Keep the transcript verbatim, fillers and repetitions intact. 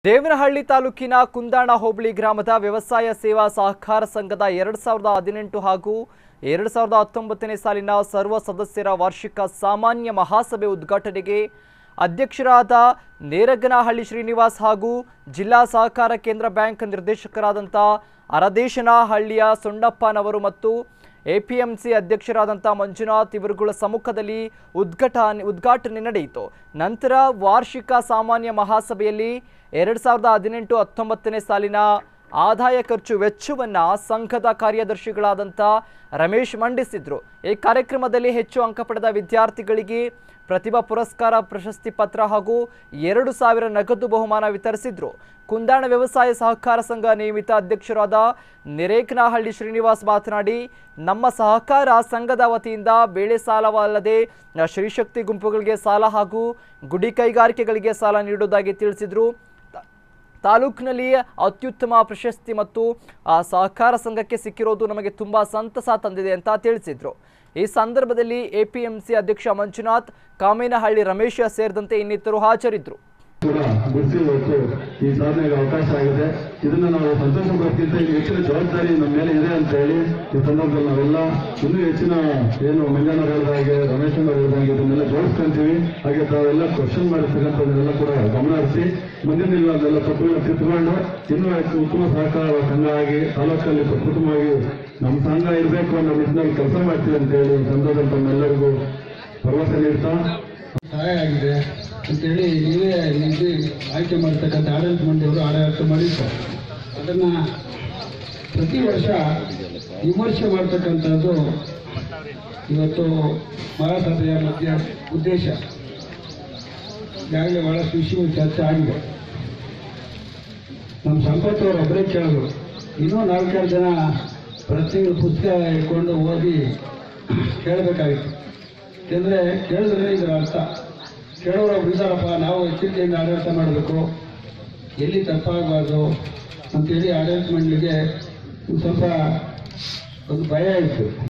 ದೇವನಹಳ್ಳಿ ತಾಲೂಕಿನ ಕುಂದಾಣ ಹೋಬಳಿ ಗ್ರಾಮದ ವ್ಯವಸಾಯ ಸೇವಾ ಸಹಕಾರ ಸಂಘದ ಎರಡು ಸಾವಿರದ ಹದಿನೆಂಟು ಹಾಗೂ ಎರಡು ಸಾವಿರದ ಹತ್ತೊಂಬತ್ತನೇ ಸಾಲಿನ ಸರ್ವ ಸದಸ್ಯರ ವಾರ್ಷಿಕ ಸಾಮಾನ್ಯ ಮಹಾಸಭೆ ಉದ್ಘಾಟನೆಗೆ ಅಧ್ಯಕ್ಷರಾದ ನೇರಗನಹಳ್ಳಿ ಶ್ರೀನಿವಾಸ್ ಹಾಗೂ ಜಿಲ್ಲಾ ಸಹಕಾರ ಕೇಂದ್ರ ಬ್ಯಾಂಕ್ ನಿರ್ದೇಶಕರಾದಂಥ ಅರದೇಶನಹಳ್ಳಿಯ ಸೊಂಡಪ್ಪನವರು ಮತ್ತು ಎಪಿಎಂಸಿ ಅಧ್ಯಕ್ಷರಾದಂಥ ಮಂಜುನಾಥ್ ಇವರುಗಳ ಸಮ್ಮುಖದಲ್ಲಿ ಉದ್ಘಾಟನೆ ಉದ್ಘಾಟನೆ ನಡೆಯಿತು. ನಂತರ ವಾರ್ಷಿಕ ಸಾಮಾನ್ಯ ಮಹಾಸಭೆಯಲ್ಲಿ ಎರಡು ಸಾವಿರದ ಹದಿನೆಂಟು ಹತ್ತೊಂಬತ್ತನೇ ಸಾಲಿನ ಆದಾಯ ಖರ್ಚು ವೆಚ್ಚವನ್ನು ಸಂಘದ ಕಾರ್ಯದರ್ಶಿಗಳಾದಂಥ ರಮೇಶ್ ಮಂಡಿಸಿದರು. ಈ ಕಾರ್ಯಕ್ರಮದಲ್ಲಿ ಹೆಚ್ಚು ಅಂಕ ಪಡೆದ ವಿದ್ಯಾರ್ಥಿಗಳಿಗೆ ಪ್ರತಿಭಾ ಪುರಸ್ಕಾರ ಪ್ರಶಸ್ತಿ ಪತ್ರ ಹಾಗೂ ಎರಡು ಸಾವಿರ ನಗದು ಬಹುಮಾನ ವಿತರಿಸಿದರು. ಕುಂದಾಣ ವ್ಯವಸಾಯ ಸಹಕಾರ ಸಂಘ ನಿಯಮಿತ ಅಧ್ಯಕ್ಷರಾದ ನೇರಗನಹಳ್ಳಿ ಶ್ರೀನಿವಾಸ್ ಮಾತನಾಡಿ, ನಮ್ಮ ಸಹಕಾರ ಸಂಘದ ವತಿಯಿಂದ ಬೆಳೆ ಸಾಲವಲ್ಲದೆ ಶ್ರೀಶಕ್ತಿ ಗುಂಪುಗಳಿಗೆ ಸಾಲ ಹಾಗೂ ಗುಡಿ ಕೈಗಾರಿಕೆಗಳಿಗೆ ಸಾಲ ನೀಡುವುದಾಗಿ ತಿಳಿಸಿದರು. ತಾಲೂಕಿನಲ್ಲಿ ಅತ್ಯುತ್ತಮ ಪ್ರಶಸ್ತಿ ಮತ್ತು ಸಹಕಾರ ಸಂಘಕ್ಕೆ ಸಿಕ್ಕಿರೋದು ನಮಗೆ ತುಂಬ ಸಂತಸ ತಂದಿದೆ ಅಂತ ತಿಳಿಸಿದರು. ಈ ಸಂದರ್ಭದಲ್ಲಿ ಎಪಿಎಂಸಿ ಅಧ್ಯಕ್ಷ ಮಂಜುನಾಥ್, ಕಾಮೇನಹಳ್ಳಿ ರಮೇಶ್ ಸೇರಿದಂತೆ ಇನ್ನಿತರು ಹಾಜರಿದ್ದರು. ಈ ಸಾಧನೆಗೆ ಅವಕಾಶ ಆಗಿದೆ. ಇದನ್ನ ನಾವು ಸಂತೋಷ ಪಡೋದಕ್ಕಿಂತ ಈಗ ಹೆಚ್ಚಿನ ಜವಾಬ್ದಾರಿ ನಮ್ಮ ಮೇಲೆ ಇದೆ ಅಂತ ಹೇಳಿ ಈ ಸಂದರ್ಭದಲ್ಲಿ ನಾವೆಲ್ಲ ಇನ್ನೂ ಹೆಚ್ಚಿನ ಏನು ಮಂಜಾನವ್ರು ಹೇಳಿದಾಗೆ ರಮೇಶ್ ಅವರು ಹೇಳಿದಾಗೆ ಇದನ್ನೆಲ್ಲ ಜೋಡಿಸ್ಕೊಂತೀವಿ. ಹಾಗೆ ತಾವೆಲ್ಲ ಕ್ವಶನ್ ಮಾಡಿರ್ತಕ್ಕಂಥದ್ದನ್ನೆಲ್ಲ ಕೂಡ ಗಮನ ಹರಿಸಿ ಮುಂದಿನ ದಿನದಲ್ಲೆಲ್ಲ ತಪ್ಪುಗಳನ್ನ ತಿದ್ದುಕೊಂಡು ಇನ್ನೂ ಹೆಚ್ಚು ಉತ್ತಮ ಸಹಕಾರ ಸಂಘ ಆಗಿ ತಾಲೂಕಲ್ಲಿ ಪ್ರಕೃತವಾಗಿ ನಮ್ಮ ಸಂಘ ಇರಬೇಕು ಅನ್ನೋ ನಿಟ್ಟಿನಲ್ಲಿ ಕೆಲಸ ಮಾಡ್ತೀವಿ ಅಂತ ಹೇಳಿ ಈ ಸಂದರ್ಭದಲ್ಲಿ ತಮ್ಮೆಲ್ಲರಿಗೂ ಭರವಸೆ ನೀಡ್ತಾ ಸಹಾಯ ಆಗಿದೆ ಅಂತೇಳಿ ನೀವೇ ನಿಮಗೆ ಆಯ್ಕೆ ಮಾಡ್ತಕ್ಕಂಥ ಆಡಳಿತ ಮಂಡಳಿಯವರು ಆಡಳಿತ ಮಾಡಿರ್ತಾರೆ. ಅದನ್ನು ಪ್ರತಿ ವರ್ಷ ವಿಮರ್ಶೆ ಮಾಡ್ತಕ್ಕಂಥದ್ದು ಇವತ್ತು ಮಹಾಸಭೆಯ ಮಧ್ಯ ಉದ್ದೇಶ. ಈಗಾಗಲೇ ಬಹಳಷ್ಟು ವಿಷಯಗಳು ಚರ್ಚೆ ಆಗಿದೆ. ನಮ್ಮ ಸಂಪತ್ತವರು ಒಬ್ಬರೇ ಕೇಳಿದ್ರು, ಇನ್ನೂ ನಾಲ್ಕಾರು ಜನ ಪ್ರತಿ ಪುಸ್ತಕ ಇಟ್ಕೊಂಡು ಓದಿ ಕೇಳಬೇಕಾಗಿತ್ತು. ಯಾಕೆಂದರೆ ಕೇಳಿದ್ರೆ ಇದರ ಅರ್ಥ ಕೇಳೋರು ಇದ್ದಾರಪ್ಪ, ನಾವು ಎಚ್ಚರಿಕೆಯಿಂದ ಆಡಳಿತ ಮಾಡಬೇಕು, ಎಲ್ಲಿ ತಪ್ಪಾಗಬಾರ್ದು ಅಂತೇಳಿ ಆಡಳಿತ ಮಂಡಳಿಗೆ ಸ್ವಲ್ಪ ಒಂದು ಭಯ ಇತ್ತು.